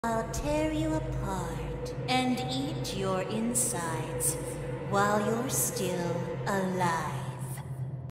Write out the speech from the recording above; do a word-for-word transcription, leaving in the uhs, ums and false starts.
I'll tear you apart and eat your insides while you're still alive.